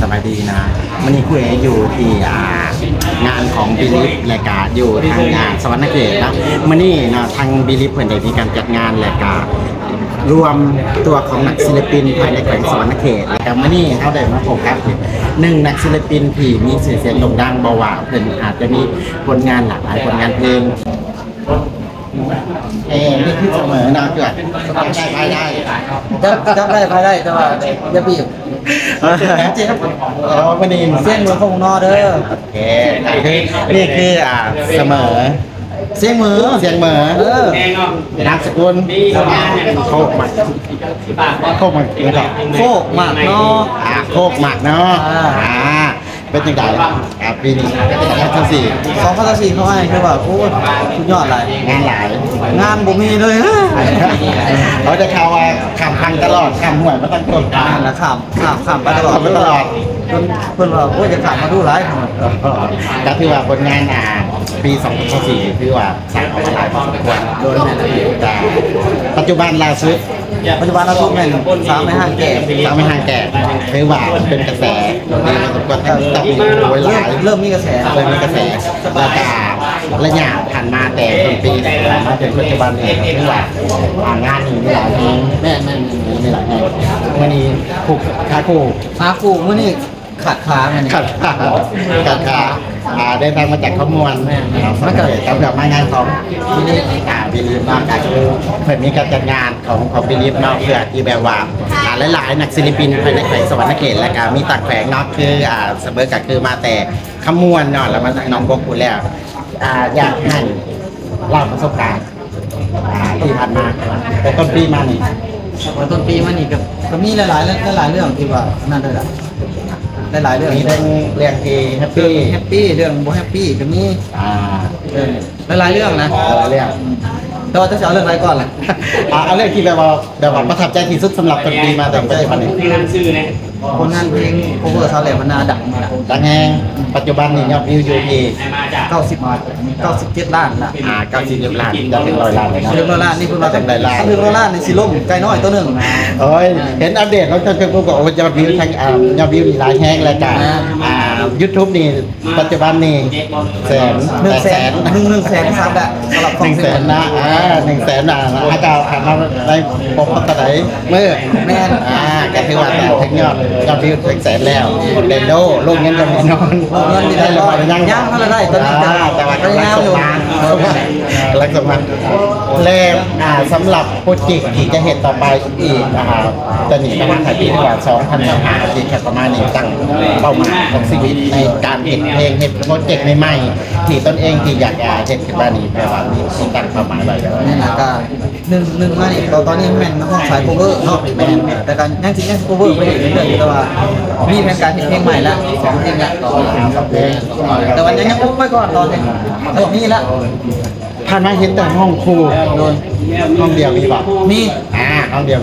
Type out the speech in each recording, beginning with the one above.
บายดีนะวันนี้คุยอยู่ที่งานของบิลิฟรายการอยู่ทางงานสวรรค์เขตนะวันนี้นะทางบิลิฟเพื่อนได้มีการจัดงานรายการรวมตัวของนักศิลปินภายในแขวงสวรรค์เขตแต่วันนี้เขาได้มาโฟกัสหนึ่งนักศิลปินที่มีชื่อเสียงโด่งดังเบาหวานเพื่อนอาจจะมีผลงานหลากหลายผลงานเพลงนี่คือเสมอนะเกิดได้จับได้ภายได้แต่ว่าอย่าบีบจริงครับวันนี้เส้นมือคงนอเด้อโอเคนี่คือเสมอเสียงมือนามสกุลโคกหมักโคกหมักโคกหมักเนาะโคกหมักเนาะเป็นยังไงปีนี้ 2004เขาให้คือแบบโอ้สุดยอดเลยงานหลายงานบ่มีเลยเขาจะข่าวว่าข้ามพังตลอดข้ามห่วยมาตั้งต้นนะข้ามไปตลอดเพื่อนว่าโอ้จะข้ามมาดูหลายก็ถือว่าผลงานปี2004ถือว่าสร้างออกมาหลายพอสมควรโดยแม่ปัจจุบันล่าสุดแม่น3ไม่ห่างแก่ถือว่าเป็นกระแสดีพอสมควรแต่ปีโวยหลายเริ่มมีกระแสแล้วก็ระยะผ่านมาแต่ต้นปีมาถึงปัจจุบันเนี่ยถือว่างานนี้มีหลายแห่งแม่มีหลายแห่งวันนี้ขาคู่วันนี้ขาดขาเดินทางมาจากข้อมูลมาเกิดกำลังมางานของบิลิฟนอกจากคือเพื่อนมีการจัดงานของบิลิฟนอกเพื่อที่แบบว่าหลายนักศิลปินภายในแขวงสวรรค์เขตและก็มีตักแขวงนอกคือเสมอกับคือมาแต่ขมวนเนาะแล้วมาน้องบกูแล้วอยากให้เล่าประสบการณ์ที่ผ่านมาแต่ต้นปีมานี่ก็มีหลายเรื่องที่ว่านั่นเลยล่ะหลายเรื่องมีเรื่องที่แฮปปี้เรื่องบ่แฮปปี้ก็มีหลายเรื่องนะเรื่องแต่ว่าจะเอาเรื่องอะไรก่อนล่ะเอาเรื่องที่แบบว่าประทับใจที่สุดสำหรับต้นปีมาแต่ปัจจุบันนี้ผลงานเพลงโคเวอร์ซาวแหลมมันน่าดังแฮงปัจจุบันนี่ยอดวิวอยู่ที่ 97 ล้านละ 97 ล้านจะถึง100 ล้านเลยนะ 100 ล้านนี่คุณว่าถึง100 ล้านในสิล่มไกลน้อยตัวนึงโอ้ยเห็นอัปเดตแล้วจนกูก็โอ้ยยอดวิวทั้งยอดวิวหลายแฮงรายการYouTube นี่ปัจจุบันนี่100,000 ซับละสำหรับ 100,000นะ100,000อาการในปกติไหนเมื่อแม่นก็ถือว่าถึงยอดวิว100,000แล้วเดนโดลูกเงินจะมีนอนได้ร้อยย่างเท่าไรได้ตอนนี้แต่ว่ารักสมานแล้วสำหรับโปรเจกต์ที่จะเห็นต่อไปอีกจะหนีประมาณปีกว่า2025ปีแค่ประมาณนี้ตั้งเป้าหมายของชีวิตในการเห็นเพลงเห็นโปรเจกต์ใหม่ๆที่ตนเองที่อยากเห็นขึ้นมานี้แปลว่ามีตั้งเป้าหมายไว้แล้วนี่นะก็หนึ่งมานี่ตอนนี้แม่นห้องสายโคเวอร์เนาะแม่นแต่การยังโคเวอร์ไม่เห็นเรื่อยๆแต่ว่ามีแผนการเพลงใหม่แล้ว2เพลงละแต่วันยังอุ้มไว้ก่อนตอนนี้มีละผ่านมาเห็นแต่ห้องครูห้องเดียวมีป่ะมีห้องเดียว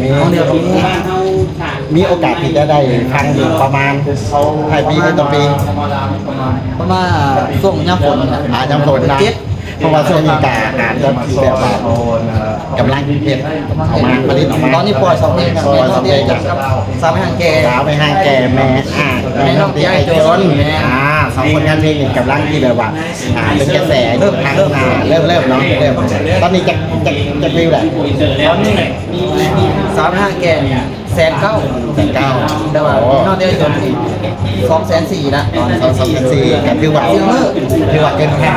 มีโอกาสที่จะได้ฟังอยู่ประมาณท้ายปีต้นปีประมาณช่วงย่ำฝนย่ำฝนนะเพราะว่าช่วงนี้การจะแบบว่ากำลังเพียรออกมาผลิตออกมาตอนนี้ปล่อย2เพลงกันสาวไม่ห่างแก่แม่น้องตีไอโจน2 คนงานเพลงกำลังที่แบบว่าเป็นกระแสเริ่มเนาะตอนนี้จะวิวแหละตอนนี้สาวไม่ห่างแก่109,000แต่ว่าน้องตีไอโจน204,000นะ 204กันคือว่าเกินค่า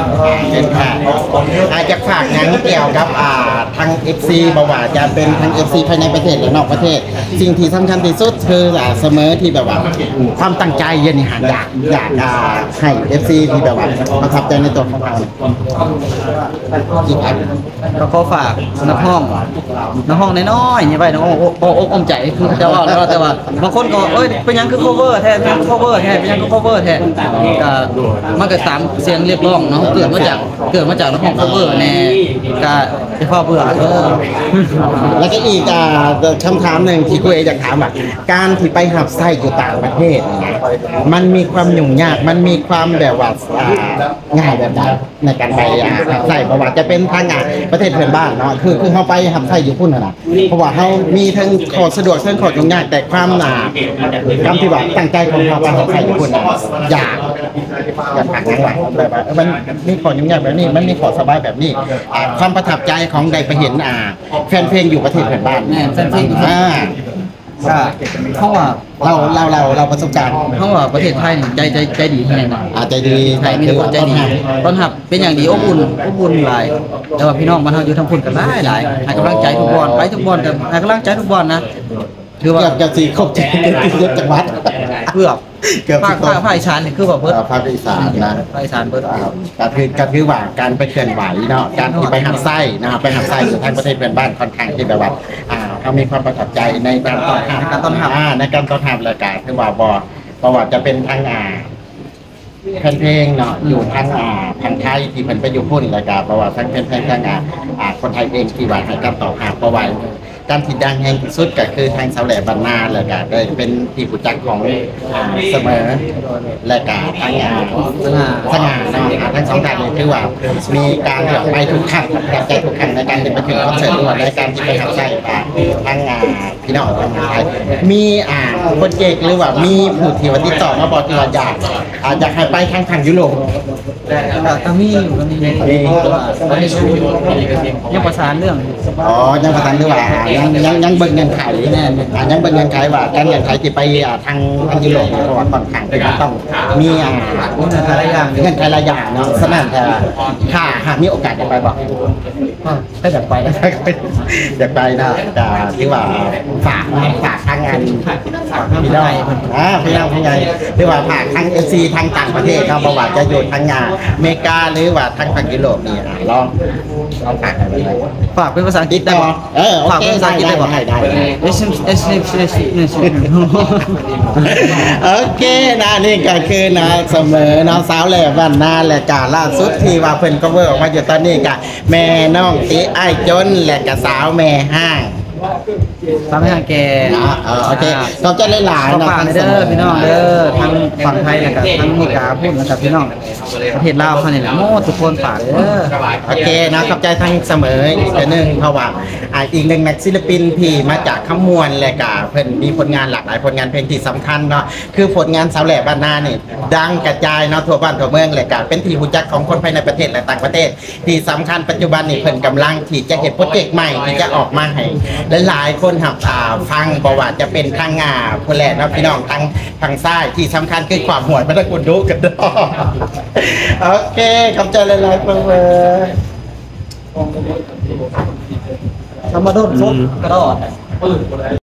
อาจจะฝากงานเกี่ยวกับทาง FC บอกว่าจะเป็นทาง FC ภายในประเทศหรือนอกประเทศสิ่งที่สำคัญที่สุดคือเสมอที่แบบว่าความตั้งใจเย็นนี่อยากให้ FC ที่แบบว่าประทับใจในตัวของเราอีกอันก็ขอฝากนักห้องน้อยๆนี่ไปน้องอกอมใจคือจะว่าแล้วแต่ว่าบางคนก็เป็นยังคือ cover แท้เป็นยัง cover แท้มันก็ตามเสียงเรียกร้องเนาะเกิดมาจากนักห้อง cover แน่ก็จะพอเบื่อแล้วก็อีกคำถามหนึ่งที่กูอยากถามการที่ไปหับไส้อยู่ต่างประเทศมันมีความยุ่งยากมันมีความแบบว่าง่ายแบบใดในการไปหับไส้เพราะว่าจะเป็นทางประเทศเพื่อนบ้านเนาะคือเขาไปหับไส้อยู่พุ่นนะเพราะว่าเขามีทั้งขอสะดวกทั้งขอยุ่งยากแต่ความคำที่ว่าตั้งใจของเราว่าใครทุกคนอยากผักยังไงแบบว่ามันมีขอยุ่งยากแบบนี้มันมีขอสบายแบบนี้ความประทับใจของใดไปเห็นแฟนเพลงอยู่ประเทศเพื่อนบ้านแฟนเพลงก็เพราะว่าเราประสบการณ์เพราะว่าประเทศไทยนี่ใจดีที่ไหนนะใจดีไทยมีแต่คนใจดีต้อนรับเป็นอย่างดีอบอุ่นหลายแต่ว่าพี่น้องบ้านเราอยู่ทั้งพุ่นกันหลายให้กำลังใจทุกบอลไปทุกบอลกันให้กำลังใจทุกบอลนะคือว่าเกือบจะครบใจเยอะจังหวัดเกือบภาคอีสานนี่คือแบบเบิดภาคอีสานนะภาคอีสานเบิดก็คือว่าการไปเคลื่อนไหวเนาะการที่ไปหัดไส้นะครับไปหัดไส้อยู่ทางประเทศเพื่อนบ้านค่อนข้างที่แบบว่าเขามีความประทับใจในการต้อนรับในการต้อนรับรายการคือว่าประวัติจะเป็นทางแฟนเพลงเนาะอยู่ทางไทยที่เพิ่นไปอยู่พุ่นรายการประวัติทางแฟนเพลงทางคนไทยเองที่ว่าให้การตอบหาประวัติการที่ดังแห่งที่สุดก็คือทางสาวแหล่บรรณาเลยก็ได้เป็นที่ผู้จัดของเสมอและก็ทางสง่าเนาะทั้งสองท่านเลยคือว่ามีการไปทุกครั้งกับใจทุกครั้งในการที่ไปถึงคอนเสิร์ตด้วยในการที่ไปหัดใช้ทางพี่น้องทางไทยมีโปรเจกต์หรือว่ามีผู้ที่ว่าติดต่อมาบอกที่ว่าอยากให้ไปทางยุโรปก็มีอยู่ก็มียังประสานเรื่องยังประสานเรื่องว่ายังเบิ่งเงินไขแน่ยังเบิ่งเงินไขว่าการเงินไขที่ไปทางยุโรปเพราะว่าค่อนข้างที่ต้องมีเงินไขหลายอย่างเนาะฉะนั้นถ้าหากมีโอกาสจะไปบอกก็อยากไปนะอยากไปนะที่ว่าฝากทางงานพี่น้องพี่น้องพี่ใหญ่หรือว่าฝากทางFCทางต่างประเทศเขาบอกว่าจะอยู่ทางงานอเมริกาหรือว่าทางฝั่งยุโรปนี่ลองฝากอะไรฝากเป็นภาษาอังกฤษได้ป่ะฝากเป็นภาษาอังกฤษได้ป่ะโอเคนะนี่ก็คือนะเสมอน้องสาวแหล่บ้านนาและกาล่าสุดที่ว่าเพิ่นก็เวิร์กมาอยู่ตอนนี้กะแม่น้องตีไอ้จนและกะสาวแม่ห้างทำให้ทางแกโอเคเขาจะหลายๆนะเด้อพี่น้องเด้อทางฝั่งไทยนะครับทางอเมริกาพูดนะครับพี่น้องประเทศลาวเขาเนี่ยโม่ทุกคนฝากเด้อโอเคนะขอบใจทั้งเสมออีกหนึ่งเพราะว่าอีกหนึ่งนักศิลปินที่มาจากขมวนและกะเพิ่นมีผลงานหลากหลายผลงานเพลงที่สำคัญเนาะคือผลงานสาวแหล่บ้านนานี่ดังกระจายเนาะทั่วบ้านทั่วเมืองและกะเป็นที่รู้จักของคนภายในประเทศและต่างประเทศที่สำคัญปัจจุบันนี่เพิ่นกำลังที่จะเห็นโปรเจกต์ใหม่ที่จะออกมาให้หลายคนหับฟังประวัติจะเป็นทางผู้แหล่นะพี่น้องทางซ้ายที่สำคัญคือความหวยไม่ต้องกุนดูกันด้วยโอเคขอบใจหลายๆเพื่อนธรรมดาสดกระโดด